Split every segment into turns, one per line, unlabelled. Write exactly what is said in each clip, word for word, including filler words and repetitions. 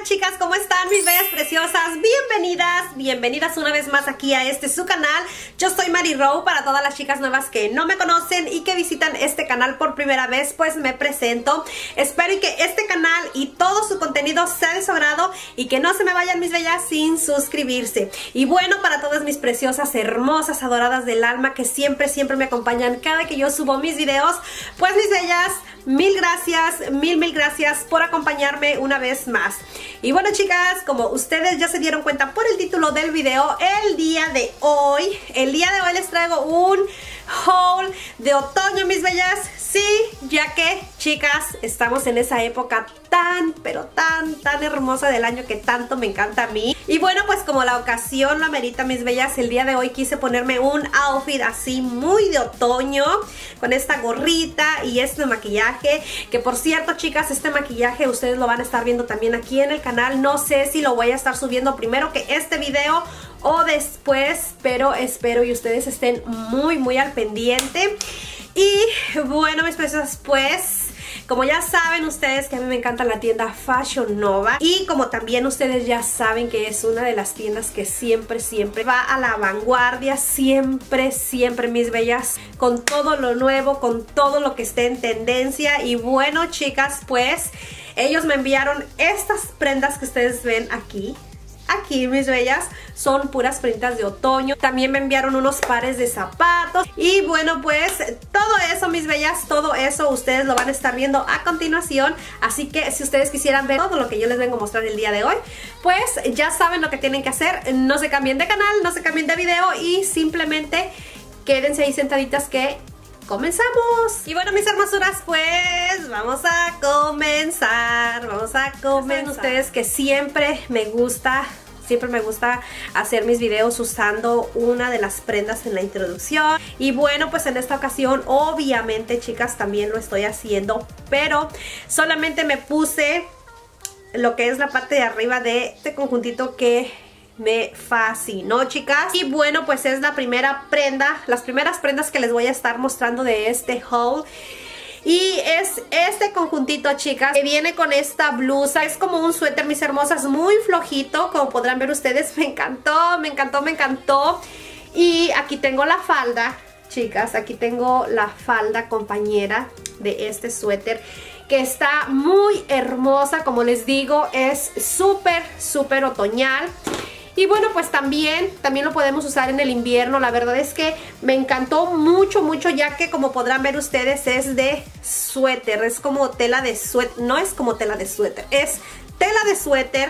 chicas, ¿cómo están mis bellas preciosas? Bienvenidas, bienvenidas una vez más aquí a este su canal. Yo soy Mari Rowe. Para todas las chicas nuevas que no me conocen y que visitan este canal por primera vez, pues me presento. Espero y que este canal y todo su contenido sea de su agrado y que no se me vayan mis bellas sin suscribirse. Y bueno, para todas mis preciosas, hermosas, adoradas del alma que siempre, siempre me acompañan cada que yo subo mis videos, pues mis bellas, mil gracias, mil, mil gracias por acompañarme una vez más. Y bueno chicas, como ustedes ya se dieron cuenta por el título del video, el día de hoy, el día de hoy les traigo un haul de otoño mis bellas. Sí, ya que chicas, estamos en esa época tan, pero tan, tan hermosa del año que tanto me encanta a mí. Y bueno, pues como la ocasión lo amerita mis bellas, el día de hoy quise ponerme un outfit así muy de otoño, con esta gorrita y este maquillaje, que por cierto chicas, este maquillaje ustedes lo van a estar viendo también aquí en el canal. No sé si lo voy a estar subiendo primero que este video o después, pero espero y ustedes estén muy, muy al pendiente. Y bueno mis preciosas, pues como ya saben ustedes que a mí me encanta la tienda Fashion Nova, y como también ustedes ya saben que es una de las tiendas que siempre, siempre va a la vanguardia, siempre, siempre mis bellas, con todo lo nuevo, con todo lo que esté en tendencia. Y bueno chicas, pues ellos me enviaron estas prendas que ustedes ven aquí. Aquí mis bellas, son puras prendas de otoño. También me enviaron unos pares de zapatos. Y bueno pues todo eso mis bellas, todo eso ustedes lo van a estar viendo a continuación. Así que si ustedes quisieran ver todo lo que yo les vengo a mostrar el día de hoy, pues ya saben lo que tienen que hacer. No se cambien de canal, no se cambien de video y simplemente quédense ahí sentaditas que comenzamos. Y bueno mis hermosuras, pues vamos a comenzar. Vamos a comenzar. Ustedes que siempre me gusta Siempre me gusta hacer mis videos usando una de las prendas en la introducción. Y bueno, pues en esta ocasión obviamente chicas también lo estoy haciendo, pero solamente me puse lo que es la parte de arriba de este conjuntito que me fascinó chicas. Y bueno, pues es la primera prenda, las primeras prendas que les voy a estar mostrando de este haul. Y es este conjuntito chicas, que viene con esta blusa. Es como un suéter mis hermosas, muy flojito, como podrán ver ustedes. Me encantó, me encantó, me encantó. Y aquí tengo la falda chicas, aquí tengo la falda compañera de este suéter, que está muy hermosa. Como les digo, es súper, súper otoñal. Y bueno, pues también, también lo podemos usar en el invierno. La verdad es que me encantó mucho, mucho, ya que como podrán ver ustedes es de suéter. Es como tela de suéter, no es como tela de suéter, es tela de suéter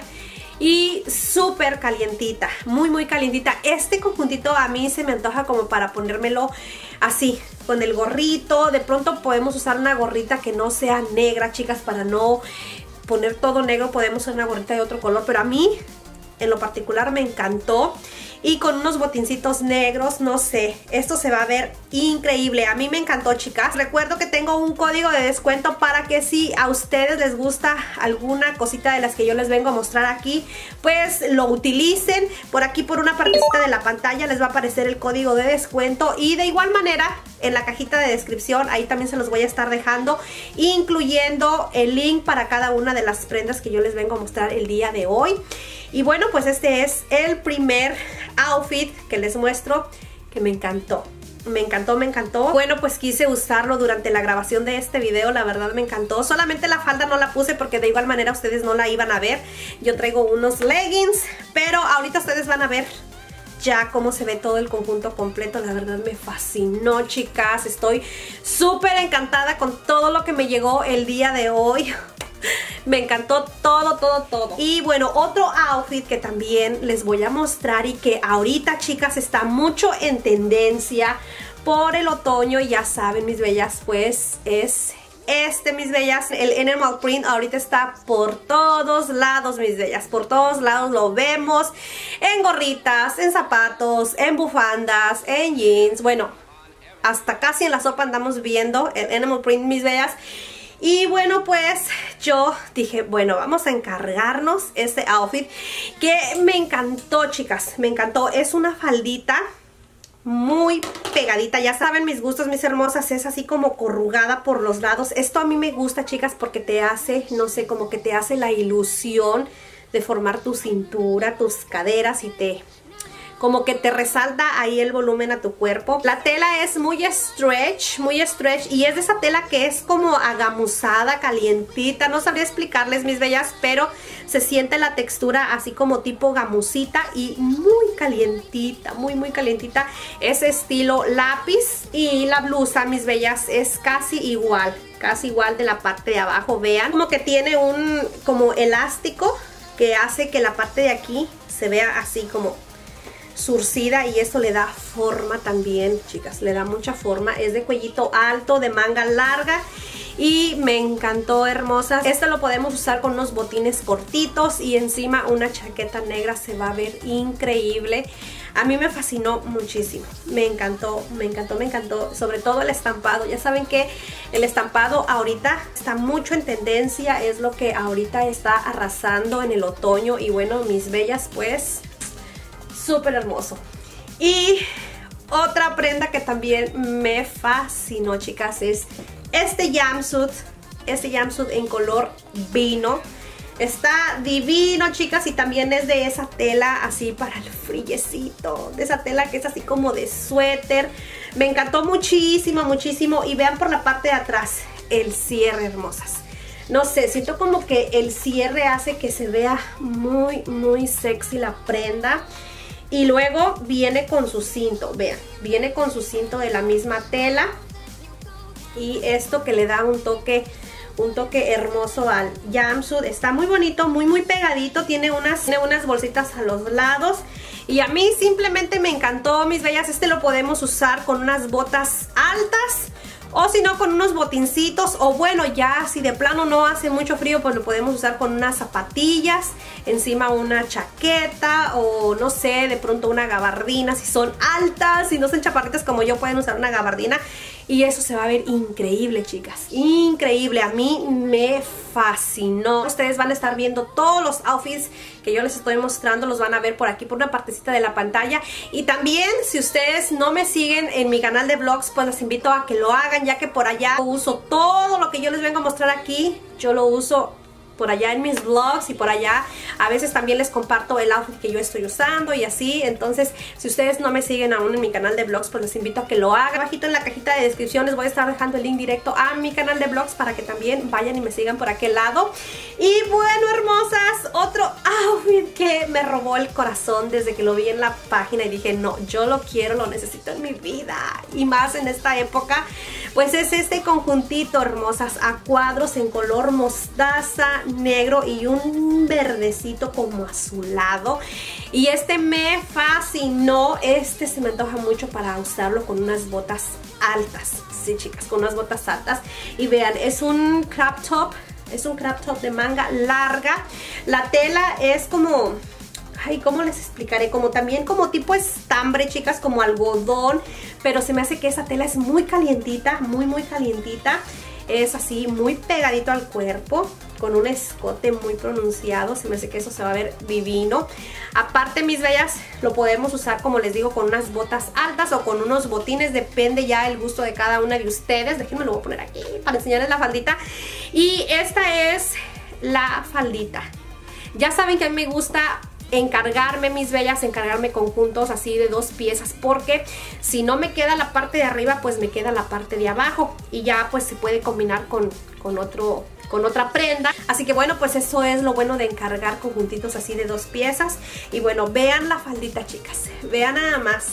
y súper calientita, muy, muy calientita. Este conjuntito a mí se me antoja como para ponérmelo así, con el gorrito. De pronto podemos usar una gorrita que no sea negra, chicas, para no poner todo negro. Podemos usar una gorrita de otro color, pero a mí en lo particular me encantó. Y con unos botincitos negros, no sé, esto se va a ver increíble. A mí me encantó chicas. Recuerdo que tengo un código de descuento para que si a ustedes les gusta alguna cosita de las que yo les vengo a mostrar aquí, pues lo utilicen. Por aquí por una partecita de la pantalla les va a aparecer el código de descuento. Y de igual manera en la cajita de descripción, ahí también se los voy a estar dejando, incluyendo el link para cada una de las prendas que yo les vengo a mostrar el día de hoy. Y bueno, pues este es el primer outfit que les muestro, que me encantó. Me encantó, me encantó. Bueno, pues quise usarlo durante la grabación de este video. La verdad me encantó. Solamente la falda no la puse porque de igual manera ustedes no la iban a ver. Yo traigo unos leggings, pero ahorita ustedes van a ver ya cómo se ve todo el conjunto completo. La verdad me fascinó chicas. Estoy súper encantada con todo lo que me llegó el día de hoy. Me encantó todo, todo, todo. Y bueno, otro outfit que también les voy a mostrar y que ahorita chicas está mucho en tendencia por el otoño, ya saben mis bellas, pues es este mis bellas, el Animal Print. Ahorita está por todos lados mis bellas, por todos lados lo vemos, en gorritas, en zapatos, en bufandas, en jeans. Bueno, hasta casi en la sopa andamos viendo el Animal Print mis bellas. Y bueno, pues yo dije, bueno, vamos a encargarnos este outfit que me encantó chicas, me encantó. Es una faldita muy pegadita, ya saben mis gustos mis hermosas, es así como corrugada por los lados. Esto a mí me gusta chicas porque te hace, no sé, como que te hace la ilusión deformar tu cintura, tus caderas y te... como que te resalta ahí el volumen a tu cuerpo. La tela es muy stretch, muy stretch y es de esa tela que es como agamuzada, calientita. No sabría explicarles, mis bellas, pero se siente la textura así como tipo gamusita y muy calientita, muy muy calientita. Es estilo lápiz y la blusa, mis bellas, es casi igual, casi igual de la parte de abajo. Vean como que tiene un como elástico que hace que la parte de aquí se vea así como surcida y eso le da forma también, chicas, le da mucha forma. Es de cuellito alto, de manga larga y me encantó, hermosas. Este lo podemos usar con unos botines cortitos y encima una chaqueta negra, se va a ver increíble. A mí me fascinó muchísimo, me encantó, me encantó, me encantó, sobre todo el estampado. Ya saben que el estampado ahorita está mucho en tendencia, es lo que ahorita está arrasando en el otoño y bueno, mis bellas, pues súper hermoso. Y otra prenda que también me fascinó, chicas, es este jumpsuit. Este jumpsuit en color vino. Está divino, chicas, y también es de esa tela así para el frillecito. De esa tela que es así como de suéter. Me encantó muchísimo, muchísimo. Y vean por la parte de atrás el cierre, hermosas. No sé, siento como que el cierre hace que se vea muy, muy sexy la prenda. Y luego viene con su cinto, vean, viene con su cinto de la misma tela. Y esto que le da un toque, un toque hermoso al jumpsuit. Está muy bonito, muy muy pegadito, tiene unas, tiene unas bolsitas a los lados. Y a mí simplemente me encantó, mis bellas. Este lo podemos usar con unas botas altas o si no con unos botincitos, o bueno, ya si de plano no hace mucho frío, pues lo podemos usar con unas zapatillas, encima una chaqueta o no sé, de pronto una gabardina. Si son altas, si no son chaparritas como yo, pueden usar una gabardina y eso se va a ver increíble, chicas, increíble. A mí me fascinó. Ustedes van a estar viendo todos los outfits que yo les estoy mostrando, los van a ver por aquí por una partecita de la pantalla. Y también, si ustedes no me siguen en mi canal de vlogs, pues les invito a que lo hagan, ya que por allá uso todo lo que yo les vengo a mostrar aquí, yo lo uso por allá en mis vlogs y por allá a veces también les comparto el outfit que yo estoy usando y así. Entonces, si ustedes no me siguen aún en mi canal de vlogs, pues les invito a que lo hagan. Abajito en la cajita de descripción les voy a estar dejando el link directo a mi canal de vlogs para que también vayan y me sigan por aquel lado. Y bueno, hermosas, otro outfit que me robó el corazón desde que lo vi en la página y dije, no, yo lo quiero, lo necesito en mi vida y más en esta época, pues es este conjuntito, hermosas, a cuadros en color mostaza, negro y un verdecito como azulado. Y este me fascinó. Este se me antoja mucho para usarlo con unas botas altas. Sí, chicas, con unas botas altas. Y vean, es un crop top. Es un crop top de manga larga. La tela es como... ay, ¿cómo les explicaré? Como también como tipo estambre, chicas, como algodón. Pero se me hace que esa tela es muy calientita, muy muy calientita. Es así, muy pegadito al cuerpo, con un escote muy pronunciado. Se me hace que eso se va a ver divino. Aparte, mis bellas, lo podemos usar, como les digo, con unas botas altas o con unos botines. Depende ya el gusto de cada una de ustedes. Déjenme lo voy a poner aquí para enseñarles la faldita. Y esta es la faldita. Ya saben que a mí me gusta encargarme, mis bellas, encargarme conjuntos así de dos piezas, porque si no me queda la parte de arriba, pues me queda la parte de abajo y ya pues se puede combinar con, con otro con otra prenda. Así que bueno, pues eso es lo bueno de encargar conjuntitos así de dos piezas. Y bueno, vean la faldita, chicas, vean nada más.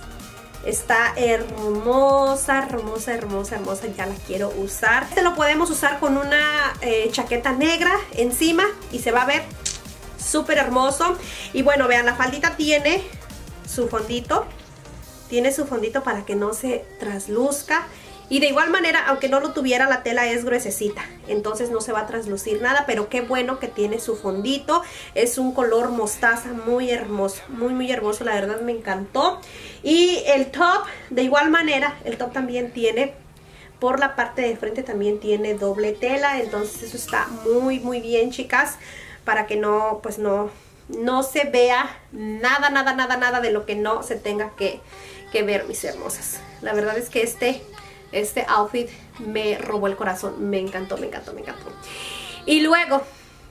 Está hermosa, hermosa, hermosa, hermosa. Ya la quiero usar. Este lo podemos usar con una eh, chaqueta negra encima y se va a ver súper hermoso. Y bueno, vean, la faldita tiene su fondito. Tiene su fondito para que no se trasluzca. Y de igual manera, aunque no lo tuviera, la tela es gruesecita, entonces no se va a traslucir nada. Pero qué bueno que tiene su fondito. Es un color mostaza muy hermoso, muy muy hermoso, la verdad me encantó. Y el top, de igual manera, el top también tiene, por la parte de frente también tiene doble tela. Entonces eso está muy muy bien, chicas, para que no, pues no, no se vea nada, nada, nada, nada de lo que no se tenga que, que ver, mis hermosas. La verdad es que este... Este outfit me robó el corazón, me encantó, me encantó, me encantó. Y luego,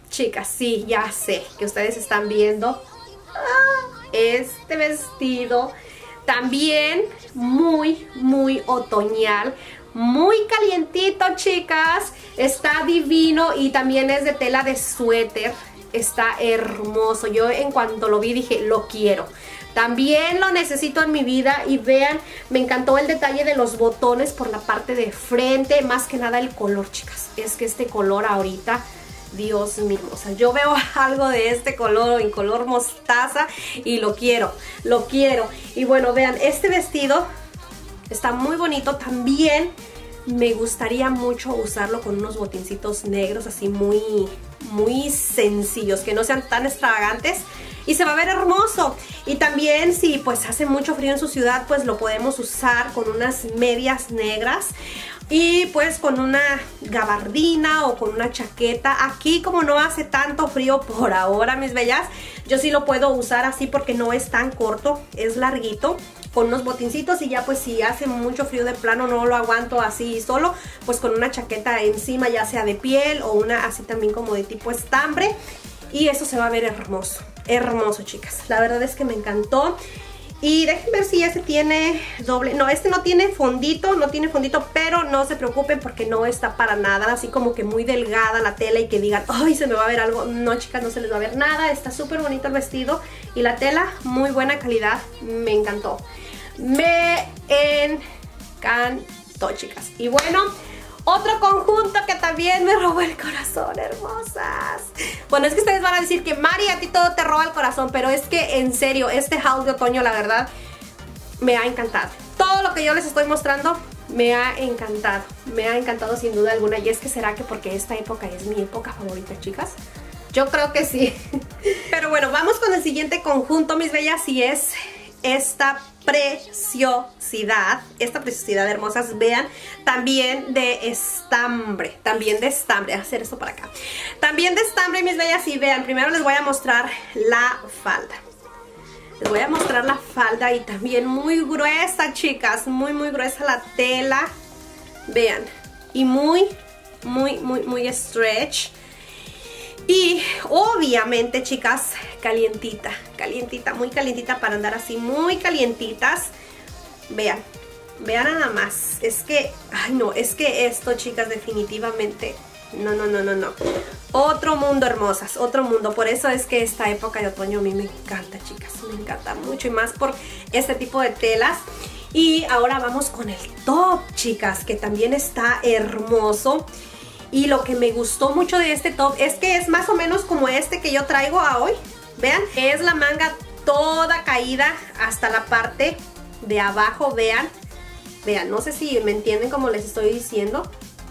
chicas, sí, ya sé que ustedes están viendo ah, este vestido también muy, muy otoñal, muy calientito, chicas. Está divino y también es de tela de suéter. Está hermoso. Yo en cuanto lo vi dije, lo quiero. También lo necesito en mi vida y vean, me encantó el detalle de los botones por la parte de frente, más que nada el color, chicas. Es que este color ahorita, Dios mío, o sea, yo veo algo de este color en color mostaza y lo quiero, lo quiero. Y bueno, vean, este vestido está muy bonito. También me gustaría mucho usarlo con unos botincitos negros así muy, muy sencillos, que no sean tan extravagantes. Y se va a ver hermoso. Y también si pues hace mucho frío en su ciudad, pues lo podemos usar con unas medias negras. Y pues con una gabardina o con una chaqueta. Aquí como no hace tanto frío por ahora, mis bellas, yo sí lo puedo usar así porque no es tan corto, es larguito, con unos botincitos. Y ya pues si hace mucho frío de plano, no lo aguanto así solo, pues con una chaqueta encima, ya sea de piel o una así también como de tipo estambre. Y eso se va a ver hermoso, hermoso, chicas. La verdad es que me encantó. Y dejen ver si este tiene doble. No, este no tiene fondito, no tiene fondito, pero no se preocupen porque no está para nada así como que muy delgada la tela y que digan, ay, se me va a ver algo. No, chicas, no se les va a ver nada. Está súper bonito el vestido y la tela, muy buena calidad. Me encantó. Me encantó, chicas. Y bueno, otro conjunto que también me robó el corazón, hermosas. Bueno, es que ustedes van a decir que Mari, a ti todo te roba el corazón, pero es que en serio, este haul de otoño, la verdad, me ha encantado. Todo lo que yo les estoy mostrando me ha encantado. Me ha encantado sin duda alguna. Y es que será que porque esta época es mi época favorita, chicas. Yo creo que sí. Pero bueno, vamos con el siguiente conjunto, mis bellas, y es esta preciosidad, esta preciosidad, hermosas. Vean, también de estambre, también de estambre, voy a hacer esto para acá, también de estambre, mis bellas. Y vean, primero les voy a mostrar la falda, les voy a mostrar la falda y también muy gruesa, chicas, muy muy gruesa la tela, vean, y muy, muy, muy, muy stretch. Y obviamente, chicas, calientita, calientita, muy calientita para andar así, muy calientitas. Vean, vean nada más. Es que, ay no, es que esto, chicas, definitivamente, no, no, no, no, no. Otro mundo, hermosas, otro mundo. Por eso es que esta época de otoño a mí me encanta, chicas, me encanta mucho y más por este tipo de telas. Y ahora vamos con el top, chicas, que también está hermoso. Y lo que me gustó mucho de este top es que es más o menos como este que yo traigo a hoy. Vean, es la manga toda caída hasta la parte de abajo, vean. Vean, no sé si me entienden como les estoy diciendo.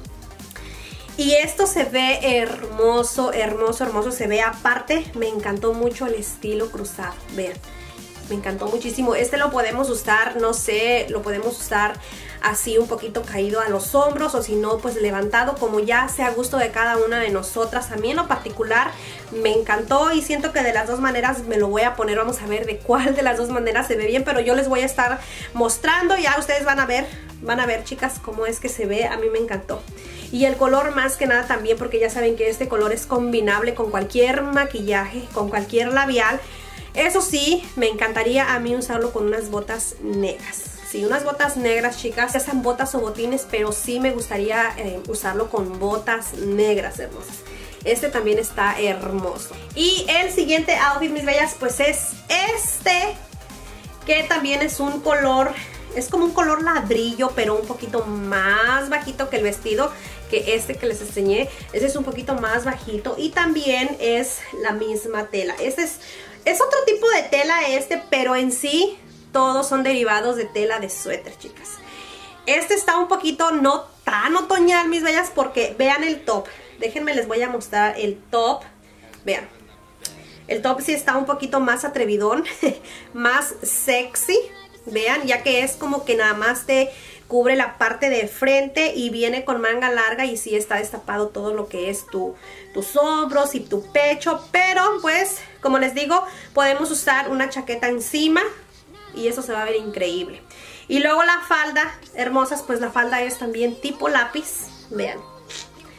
Y esto se ve hermoso, hermoso, hermoso. Se ve aparte, me encantó mucho el estilo cruzado, vean. Me encantó muchísimo. Este lo podemos usar, no sé, lo podemos usar así un poquito caído a los hombros o si no pues levantado, como ya sea a gusto de cada una de nosotras. A mí en lo particular me encantó y siento que de las dos maneras me lo voy a poner. Vamos a ver de cuál de las dos maneras se ve bien, pero yo les voy a estar mostrando. Ya ustedes van a ver, van a ver, chicas, cómo es que se ve. A mí me encantó. Y el color más que nada también, porque ya saben que este color es combinable con cualquier maquillaje, con cualquier labial. Eso sí, me encantaría a mí usarlo con unas botas negras. Sí, unas botas negras, chicas. Ya sean botas o botines, pero sí me gustaría eh, usarlo con botas negras, hermosas. Este también está hermoso. Y el siguiente outfit, mis bellas, pues es este, que también es un color, es como un color ladrillo, pero un poquito más bajito que el vestido, que este que les enseñé. Este es un poquito más bajito y también es la misma tela. Este es, es otro tipo de tela este, pero en sí todos son derivados de tela de suéter, chicas. Este está un poquito no tan otoñal, mis bellas, porque vean el top. Déjenme, les voy a mostrar el top. Vean. El top sí está un poquito más atrevidón, más sexy. Vean, ya que es como que nada más te cubre la parte de frente y viene con manga larga y sí está destapado todo lo que es tu, tus hombros y tu pecho. Pero pues, como les digo, podemos usar una chaqueta encima y eso se va a ver increíble. Y luego la falda, hermosas, pues la falda es también tipo lápiz. Vean.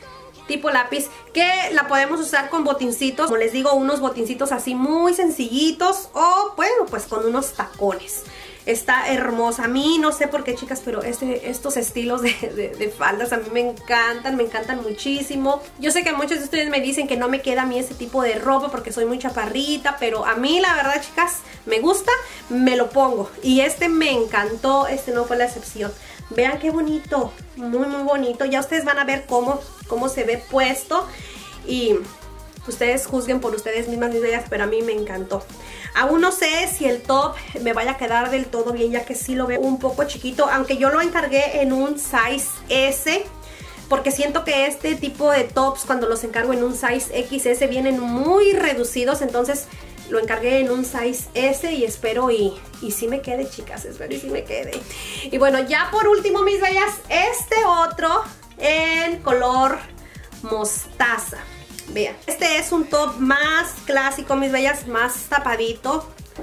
tipo lápiz, que la podemos usar con botincitos, como les digo, unos botincitos así muy sencillitos, o bueno, pues con unos tacones. Está hermosa. A mí no sé por qué, chicas, pero este, estos estilos de, de, de faldas a mí me encantan, me encantan muchísimo. Yo sé que muchos de ustedes me dicen que no me queda a mí ese tipo de ropa porque soy muy chaparrita, pero a mí la verdad, chicas, me gusta, me lo pongo. Y este me encantó, este no fue la excepción. Vean qué bonito, muy muy bonito. Ya ustedes van a ver cómo, cómo se ve puesto y ustedes juzguen por ustedes mismas mis bellas, pero a mí me encantó. Aún no sé si el top me vaya a quedar del todo bien, ya que sí lo veo un poco chiquito, aunque yo lo encargué en un size S, porque siento que este tipo de tops cuando los encargo en un size equis ese vienen muy reducidos, entonces lo encargué en un size S y espero y, y sí me quede, chicas, espero y sí me quede. Y bueno, ya por último, mis bellas, este otro en color mostaza. Vean, este es un top más clásico, mis bellas, más tapadito.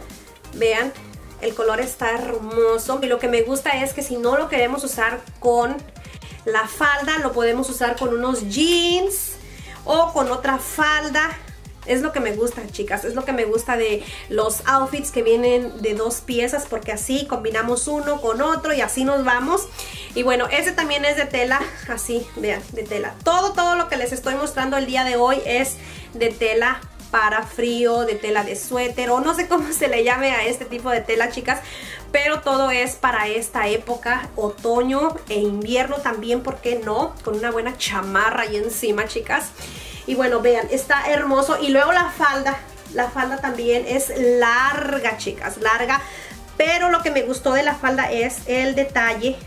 Vean, el color está hermoso. Y lo que me gusta es que si no lo queremos usar con la falda, lo podemos usar con unos jeans o con otra falda. Es lo que me gusta, chicas, es lo que me gusta de los outfits que vienen de dos piezas, porque así combinamos uno con otro y así nos vamos. Y bueno, ese también es de tela, así, vean, de tela. Todo, todo lo que les estoy mostrando el día de hoy es de tela para frío, de tela de suéter, o no sé cómo se le llame a este tipo de tela, chicas, pero todo es para esta época, otoño e invierno también, ¿por qué no? Con una buena chamarra ahí encima, chicas. Y bueno, vean, está hermoso. Y luego la falda, la falda también es larga, chicas, larga. Pero lo que me gustó de la falda es el detalle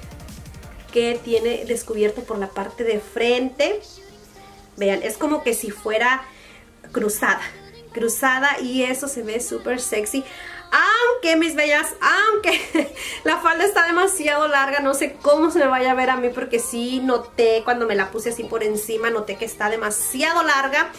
que tiene descubierto por la parte de frente. Vean, es como que si fuera cruzada, cruzada, y eso se ve súper sexy. Aunque, mis bellas, aunque la falda está demasiado larga, no sé cómo se me vaya a ver a mí, porque sí noté cuando me la puse así por encima, noté que está demasiado larga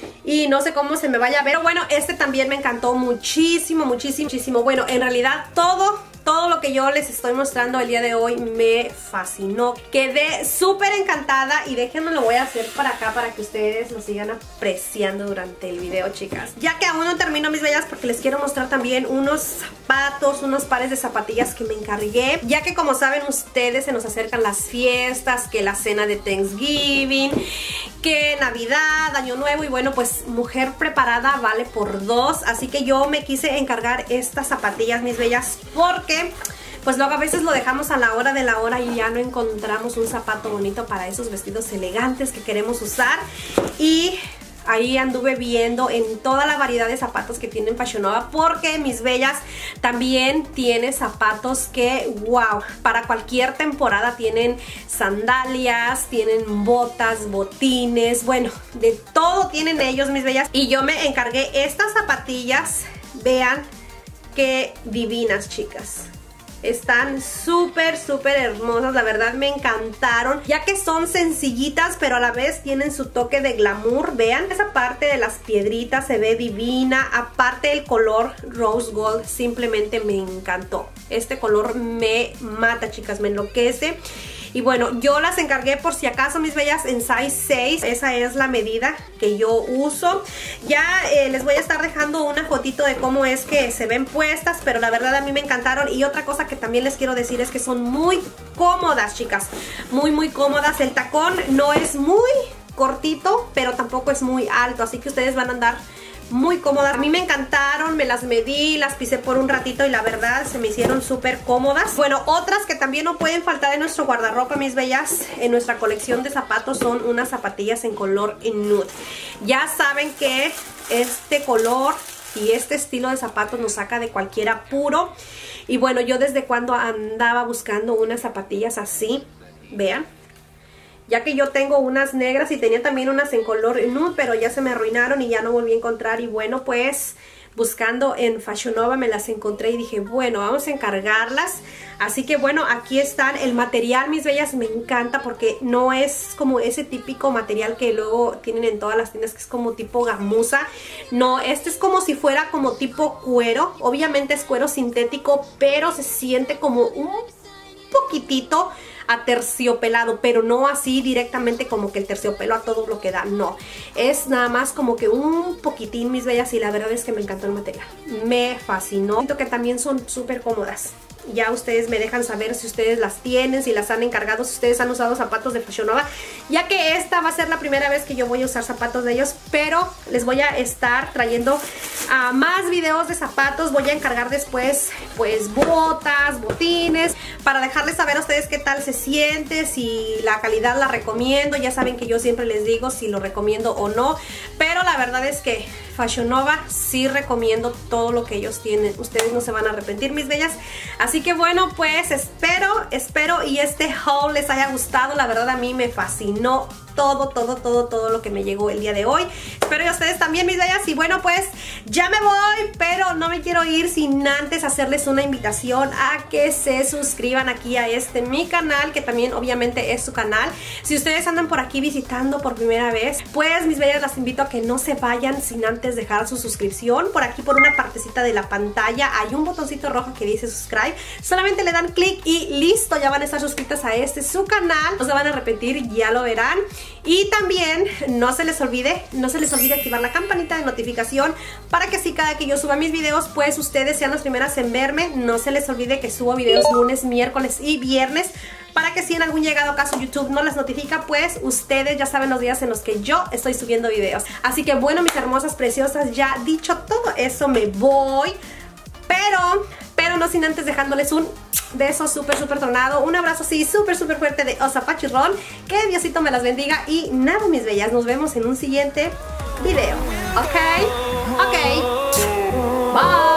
y no sé cómo se me vaya a ver. Pero bueno, este también me encantó muchísimo, muchísimo, muchísimo. Bueno, en realidad todo... Todo lo que yo les estoy mostrando el día de hoy me fascinó. Quedé súper encantada y déjenme lo voy a hacer para acá para que ustedes lo sigan apreciando durante el video, chicas. Ya que aún no termino, mis bellas, porque les quiero mostrar también unos zapatos, unos pares de zapatillas que me encargué. Ya que, como saben ustedes, se nos acercan las fiestas, que la cena de Thanksgiving, que Navidad, Año Nuevo, y bueno, pues mujer preparada vale por dos. Así que yo me quise encargar estas zapatillas, mis bellas, porque pues luego a veces lo dejamos a la hora de la hora y ya no encontramos un zapato bonito para esos vestidos elegantes que queremos usar. Y ahí anduve viendo en toda la variedad de zapatos que tienen Fashion Nova, porque, mis bellas, también tiene zapatos que, wow, para cualquier temporada. Tienen sandalias, tienen botas, botines, bueno, de todo tienen ellos, mis bellas. Y yo me encargué estas zapatillas, vean qué divinas, chicas. Están súper, súper hermosas, la verdad me encantaron, ya que son sencillitas, pero a la vez tienen su toque de glamour. Vean, esa parte de las piedritas se ve divina, aparte el color rose gold simplemente me encantó. Este color me mata, chicas, me enloquece. Y bueno, yo las encargué por si acaso, mis bellas, en size seis. Esa es la medida que yo uso. Ya eh, les voy a estar dejando una fotito de cómo es que se ven puestas, pero la verdad a mí me encantaron. Y otra cosa que también les quiero decir es que son muy cómodas, chicas. Muy, muy cómodas. El tacón no es muy cortito, pero tampoco es muy alto, así que ustedes van a andar muy cómodas. A mí me encantaron, me las medí, las pisé por un ratito y la verdad se me hicieron súper cómodas. Bueno, otras que también no pueden faltar en nuestro guardarropa, mis bellas, en nuestra colección de zapatos, son unas zapatillas en color nude. Ya saben que este color y este estilo de zapatos nos saca de cualquier apuro. Y bueno, yo desde cuando andaba buscando unas zapatillas así, vean, ya que yo tengo unas negras y tenía también unas en color nude, pero ya se me arruinaron y ya no volví a encontrar. Y bueno, pues buscando en Fashion Nova me las encontré y dije, bueno, vamos a encargarlas. Así que bueno, aquí están. El material, mis bellas, me encanta porque no es como ese típico material que luego tienen en todas las tiendas, que es como tipo gamuza. No, este es como si fuera como tipo cuero. Obviamente es cuero sintético, pero se siente como un poquitito aterciopelado, pero no así directamente como que el terciopelo a todo lo que da, no. Es nada más como que un poquitín, mis bellas, y la verdad es que me encantó el material. Me fascinó. Siento que también son súper cómodas. Ya ustedes me dejan saber si ustedes las tienen, si las han encargado, si ustedes han usado zapatos de Fashion Nova, ya que esta va a ser la primera vez que yo voy a usar zapatos de ellos, pero les voy a estar trayendo uh, más videos de zapatos. Voy a encargar después pues botas, botines, para dejarles saber a ustedes qué tal se siente, si la calidad la recomiendo. Ya saben que yo siempre les digo si lo recomiendo o no, pero la verdad es que Fashion Nova sí recomiendo todo lo que ellos tienen. Ustedes no se van a arrepentir, mis bellas. Así que bueno, pues espero, espero y este haul les haya gustado. La verdad a mí me fascinó todo, todo, todo, todo lo que me llegó el día de hoy. Espero que ustedes también, mis bellas. Y bueno, pues ya me voy, pero no me quiero ir sin antes hacerles una invitación a que se suscriban aquí a este mi canal, que también obviamente es su canal. Si ustedes andan por aquí visitando por primera vez, pues mis bellas, las invito a que no se vayan sin antes dejar su suscripción. Por aquí, por una partecita de la pantalla, hay un botoncito rojo que dice subscribe. Solamente le dan clic y listo, ya van a estar suscritas a este su canal. No se van a arrepentir, ya lo verán. Y también no se les olvide, no se les olvide activar la campanita de notificación para que así cada que yo suba mis videos, pues ustedes sean las primeras en verme. No se les olvide que subo videos lunes, miércoles y viernes, para que si en algún llegado caso YouTube no les notifica, pues ustedes ya saben los días en los que yo estoy subiendo videos. Así que bueno, mis hermosas preciosas, ya dicho todo eso, me voy. Pero, pero no sin antes dejándoles un beso súper, súper tronado. Un abrazo así súper, súper fuerte de Osa Pachirrón. Que Diosito me las bendiga. Y nada, mis bellas, nos vemos en un siguiente video. ¿Ok? Ok. Bye.